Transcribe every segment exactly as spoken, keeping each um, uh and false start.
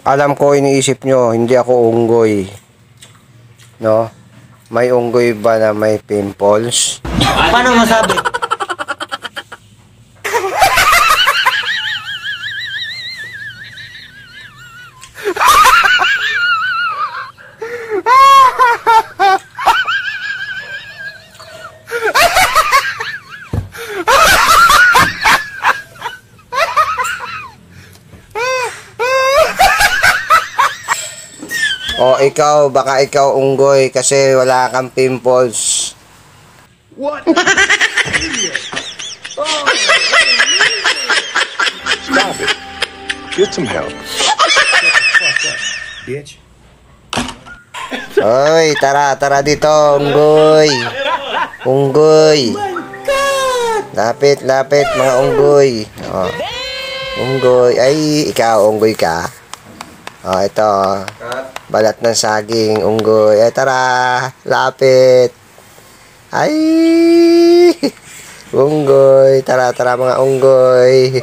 Alam ko iniisip nyo, hindi ako unggoy. No? May unggoy ba na may pimples? Paano masabi? O ikaw, baka ikaw unggoy kasi wala kang pimples. What? Stop it. Get some help. Bitch. Oy, tara, tara dito, unggoy. Unggoy. Lapit, lapit, mga unggoy. O. Unggoy. Ay, ikaw, unggoy ka. O, ito. Balat ng saging, unggoy. Ay, tara, lapit. Ay, unggoy. Tara, tara, mga unggoy.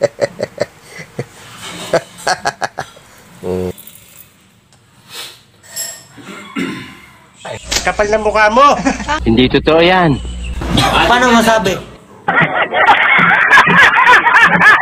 hmm. Kapal ng mukha mo! Hindi totoo yan. Paano masabi?